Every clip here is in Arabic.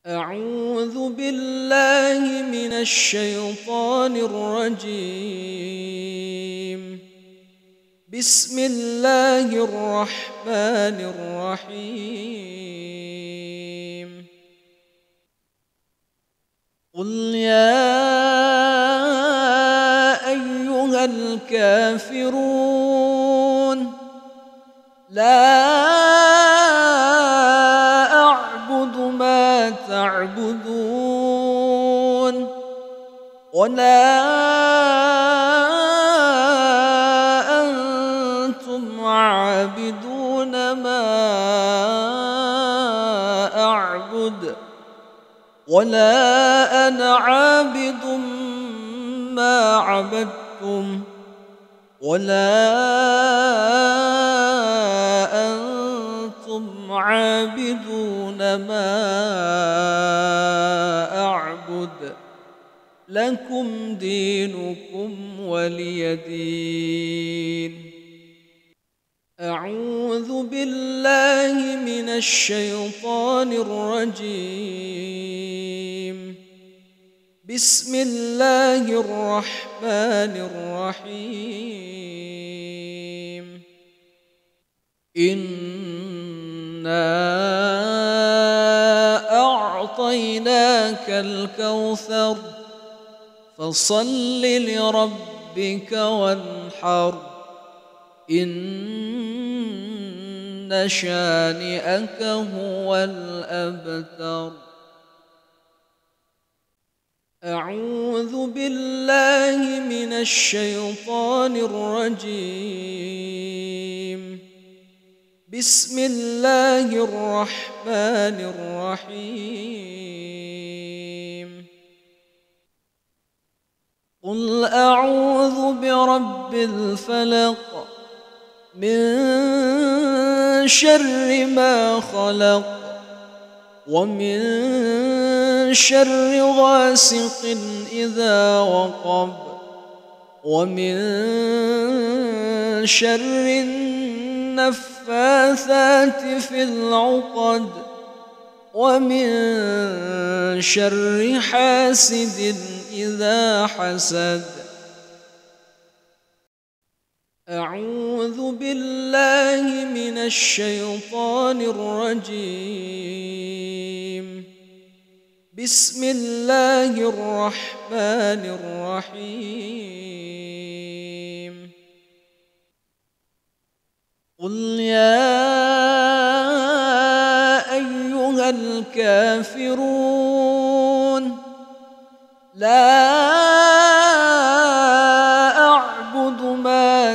أعوذ بالله من الشيطان الرجيم. بسم الله الرحمن الرحيم. قل يا أيها الكافرون لا أعبد ما تعبدون ولا أنتم عابدون ما أعبد ولا أنا عابد ما عبدتم ولا أنتم عابدون ما أعبد لكم دينكم ولي دين. أعوذ بالله من الشيطان الرجيم. بسم الله الرحمن الرحيم. إنا أعطيناك الكوثر فصل لربك وانحر إن شانئك هو الأبتر. أعوذ بالله من الشيطان الرجيم. بسم الله الرحمن الرحيم. قل أعوذ برب الفلق من شر ما خلق ومن شر غاسق إذا وقب ومن شر النفاثات في العقد ومن شر حاسد إذا حسد. أعوذ بالله من الشيطان الرجيم. بسم الله الرحمن الرحيم. قل يا أيها الكافرون لا أعبد ما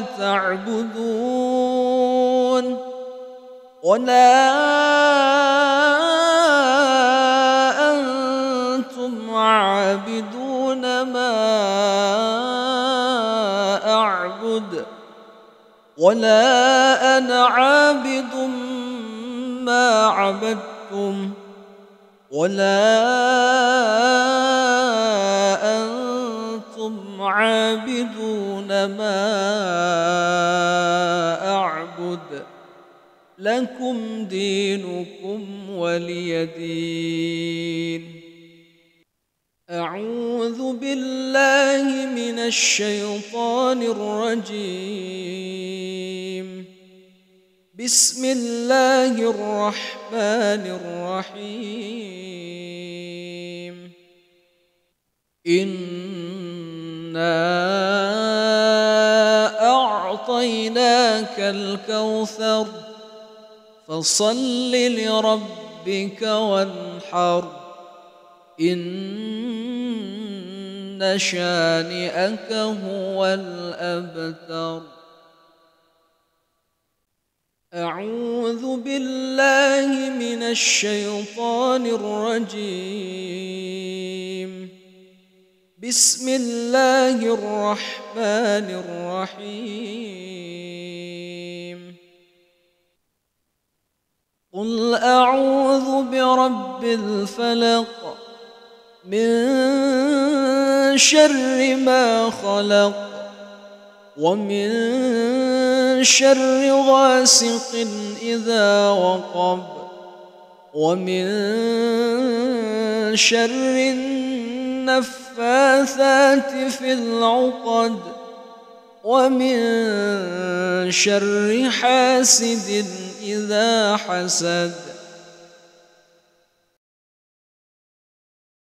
تعبدون ولا أنتم عابدون ما أعبد ولا أنا عابد ما عبدتم ولا أنتم عابدون ما أعبد لكم دينكم ولي دين. أعوذ بالله من الشيطان الرجيم. بسم الله الرحمن الرحيم. إنا أعطيناك الكوثر فصل لربك وانحر إن شانئك هو الأبتر. أعوذ بالله من الشيطان الرجيم. بسم الله الرحمن الرحيم. قل أعوذ برب الفلق من شر ما خلق ومن شر غاسق إذا وقب ومن شر النفاثات في العقد ومن شر حاسد إذا حسد